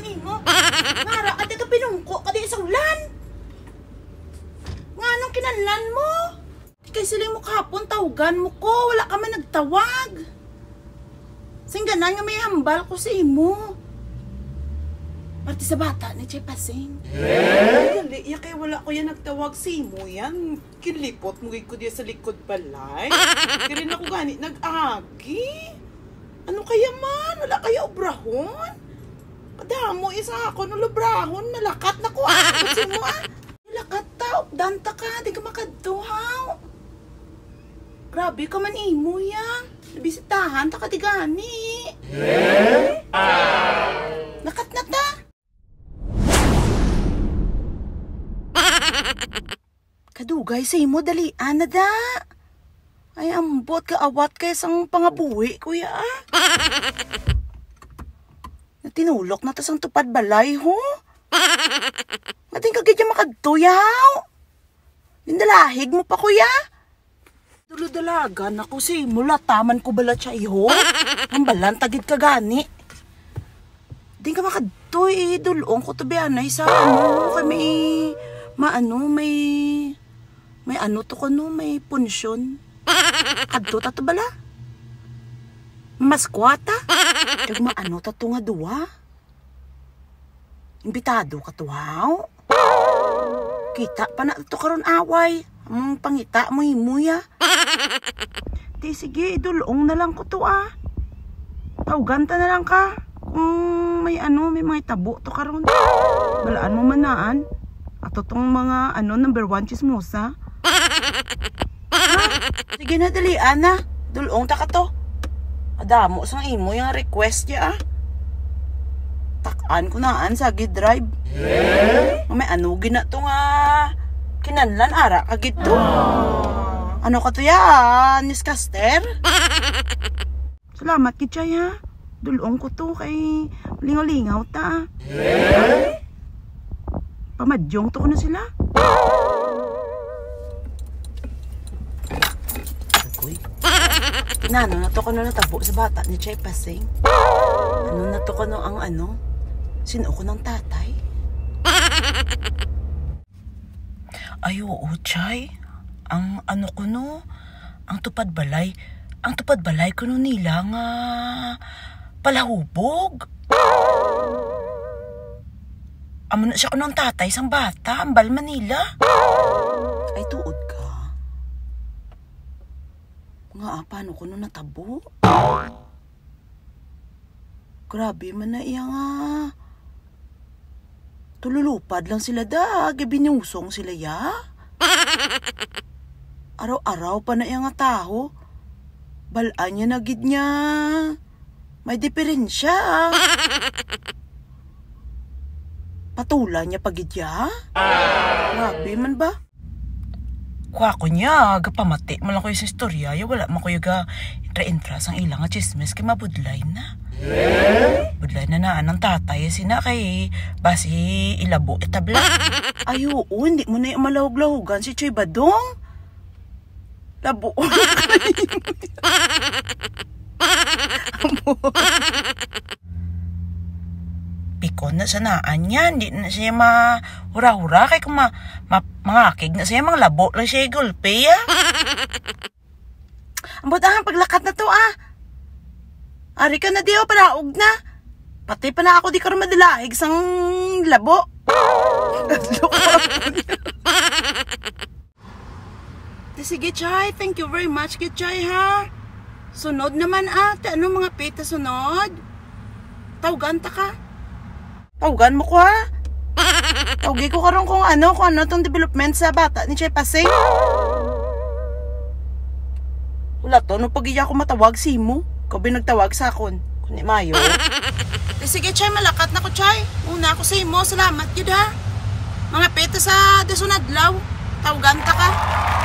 imo. Ngara ka ka pinungko ka di sa ulan. Nga anong kinanlan mo? Di kay sila mo kahapon tawgan mo ko. Wala ka man nagtawag. Singganan nga may hambal ko sa imo. Pati sa bata ni Chay Pasing. Dali, iya kay wala ko yan nagtawag si mo yan. Kinlipot mo ko diya sa likod balay. Kaya rin ako gani nag-agi. Ano kaya man? Wala kaya obrahon? Kadamo isa ako no obrahon. Nalakat na ko ako si mo ah. Nalakat ta, danta ka, di ka makadtuhaw. Grabe ka man imo ya. Nabisitahan ta ka di gani. Lakat na ta. Kadugay sa imo dali na da. Ay ambot ka awat kay sang pangabuhi kuya ah. Natinulok na ta sang tupad balay ho. Mating kagidya makadtuyaw. Nindalahig mo pa kuya. Duludalagan ako sa imo lataman ko bala siya iho. Ang balan tagid ka gani. Di ka makadtoy dulong ko to bianay sa ano kay may ano to ko no, may punsyon. Kadto ta to bala? Maskwata? Kag maano ta to nga duwa? Imbitado ka to haw? Kita pa na to karon away. Ang pangita mo imuya. Di sige, idulong na lang ko to ah. Tawgan ta na lang ka. Kung may ano, may mga tabo to karon. Balaan mo manaan. Ato tong mga ano, number 1 chismosa. Sige na, dali, ana. Dulong ta ka to. Adamo sang imo yung request ya ah. Takaan ko naan sa drive. May ano gina to nga kinanlan ara kagid to. Ano ka to ya, newscaster? Salamat kid chay ha. Dulong ko to kay lingaw-lingaw ta. Pamadyong to ko na sila. Nano na to ko na natabo sa bata ni Chay Pasing. Ano na to ko no ang ano? Sino ko ng tatay? Ay oo Chay. Ang ano ko no? Ang tupad balay ko no nila nga palahubog. Amo na siya ko ng tatay sang bata, ambal Manila. Ay tuod ka. Nga paano ko no natabo? Grabe man na iya nga. Tululupad lang sila da, binyusong sila ya. Araw-araw pa na iya nga taho. Balaan niya na gid niya. May diferensya. Patula niya pagid ya. Grabe man ba? Kwa ko niya, gapamati mo lang ko yung istorya, wala mo ko yung intra-intra sang ilang nga chismes kay mabudlay na. Budlay na naan ng tatay, sina kay basi ilabo etabla. Ay oo, hindi mo na yung malahog-lahogan si Choy Badong. Labo. Pikon na sa naan niya, hindi na siya mahura-hura kay kung mangakig na siya, mga labo lang siya gulpe ya. Ambot paglakat na to ah. Ari ka na diyo, panaog na. Pati pa na ako di ka rin madalahig sang labo. Sige Chay, thank you very much kay Chay ha. Sunod naman ate, ano mga pita sunod? Tawgan ta ka. Tawgan mo ko ha. Tawgi ko karon kung ano tong development sa bata ni Chay Pasing. Wala to, no pag-iya ko matawag si mo. Ikaw binagtawag sa akon. Kundi mayo. Sige Chay, malakat na ko Chay. Una ako sa imo, salamat yun ha. Mga pita sa desunadlaw. Tawgan ta ka.